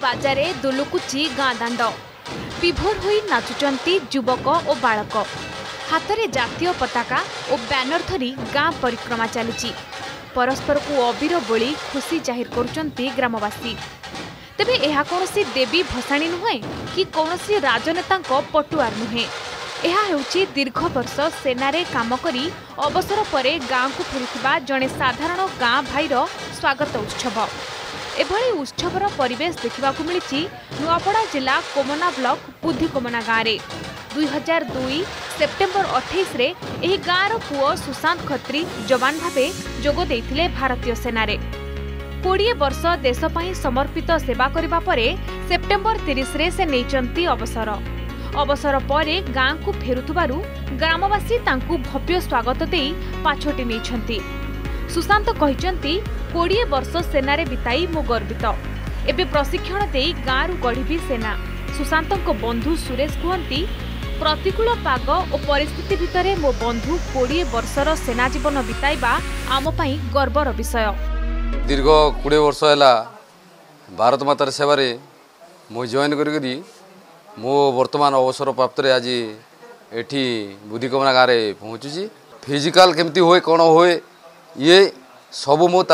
बाजारे दुलुकुची गाँ दांड विभोर होई नाचुचंती युवक और बालक हाथ में जातीय पताका और बैनर धरी गाँ परिक्रमा चली परस्पर को अबीर बोली खुशी जाहिर करुचंती ग्रामवासी। तेबे यह कौनसी देवी भसाणी नुहे कि कौनसी राजनेता पटुआर नुहे। यह हेउची दीर्घ वर्ष सेनारे काम करी अवसर परे गाँव को फेरिथिबा जड़े साधारण गाँ भाईर स्वागत उत्सव। एभली उत्सवर परिवेश देखा मिली नुआपड़ा जिला कोमना ब्लॉक बुद्धिकोमना गाँव में 2002 सेप्टेम्बर 28 रे एही गाँवर पुओ सुशांत खत्री जवान भावे जोग देइथिले भारतीय सेनारे। 20 वर्ष देश पई समर्पित सेवा करिबा परे सेप्टेम्बर 30 रे से नेचंती अवसर परे गाँ को फेरुथुबारु ग्रामवासी तांकु भव्य स्वागत देई पाछोटी नेछंती। सुशांत कहिचंती 20 वर्ष सेनारे बिताई मो गर्वित एबे प्रशिक्षण देई गाँ रु गढ़ी सेना। सुशांतक बंधु सुरेश कहती प्रतिकूल पाग और परिस्थिति भितरे मो बंधु 20 वर्षर सेना जीवन बिताइबा आम पई गर्वर विषय। दीर्घ 20 वर्ष है भारत मातार सेवा मु जॉइन करी मो वर्तमान अवसर प्राप्त आज एठी बुद्धिकोमना गाँव में पहुँचुची। फिजिकाल केमती हुए कौन हुए ये सबू मु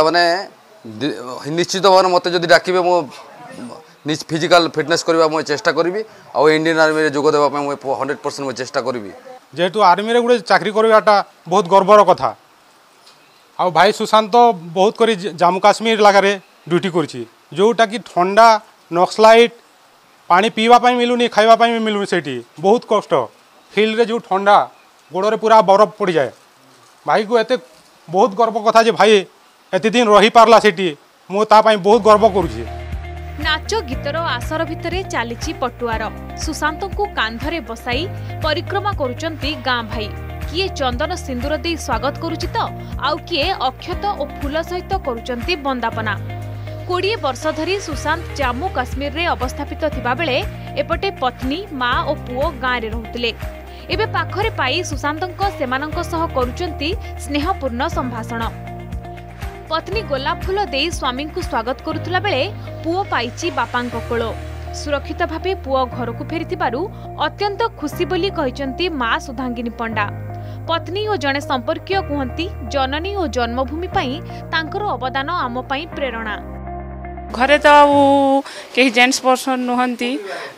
निश्चित भाव मत जदि डाकिबे मो फिजिकल फिटनेस करबा मु चेष्टा करी आ इंडियन आर्मी रे जोग देबा पय मु 100% मु चेष्टा करी। जेहेतु आर्मी रे गुडे चाकरी करबाटा बहुत गर्वर कथा। आ भाई सुशांत बहुत करी जम्मू काश्मीर लगारे ड्यूटी करछि जोटा कि ठंडा नक्सलाइट पानी पीवा पाई मिलुनी खाइबा पाई मिलुनी सेठी बहुत कष्ट फील्ड रे जो ठंडा गोड़े पूरा बरफ पड़ जाए। भाई को एते बहुत गर्व कथा जे भाई एते दिन रही पारला सेठी मु ता पाई बहुत गर्व करूछि। नाच गीतर आसर भितरे चली पटुआर सुशांत को कांधरे बसाई परिक्रमा करुचंती गाँ भाई। किए चंदन सिंदूर दे स्वागत करुछि तो आउ किए अक्षत और फूल सहित करुचंती बंदापना। 20 वर्ष धरी सुशांत जम्मू काश्मीर रे अवस्थापित थिबा बेले एपटे पत्नी माँ और पुओ गाँव रे रहुतिले। एबे पाखरे पाई सुशांतक सेमानक सह करुचंती स्नेहपूर्ण संभाषण। पत्नी गोलाप फूल दे स्वामी को स्वागत करुथला बेले पुओ पाइची बापांक कोल। सुरक्षित भावे पुओ घर को फेरिथिबारु अत्यंत खुशी बोली कहिचंती माँ सुधांगिनी पंडा। पत्नी और जड़े संपर्कीय कहती जननी और जन्मभूमि पई तांकर अवदान आम पई प्रेरणा। घरे तो कहीं जेन्ट्स पर्सन नुहंती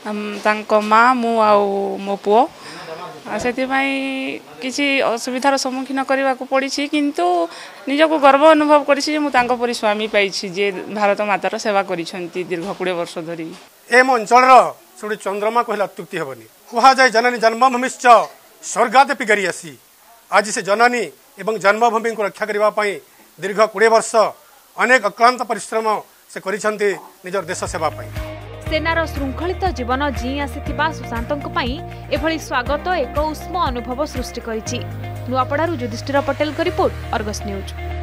माँ मु मो पुओ से किसी असुविधार सम्मुखीन करने को पड़ी किंतु निजको गर्व अनुभव करी स्वामी पाई जे भारत मातार सेवा करिसेंती दीर्घ 20 वर्ष धरी। एम अंचल सुड़ी चंद्रमा कहले अत्युक्ति हेबनी कह जाए जननी जन्मभूमिश्च स्वर्गादपि गरियासी। आज से जननी एवं जन्मभूमि को रक्षा करने दीर्घ 20 वर्ष अनेक अक्लांत परिश्रम से करिसेंती निजर देश सेवा पाई। सेनार श्रृंखलित जीवन जी आसीथिबा सुशांतक पई एभली स्वागत एक उष्म अनुभव सृष्टि करिछि। नुआपड़ारू युधिष्ठिर पटेल का रिपोर्ट, अर्गस न्यूज।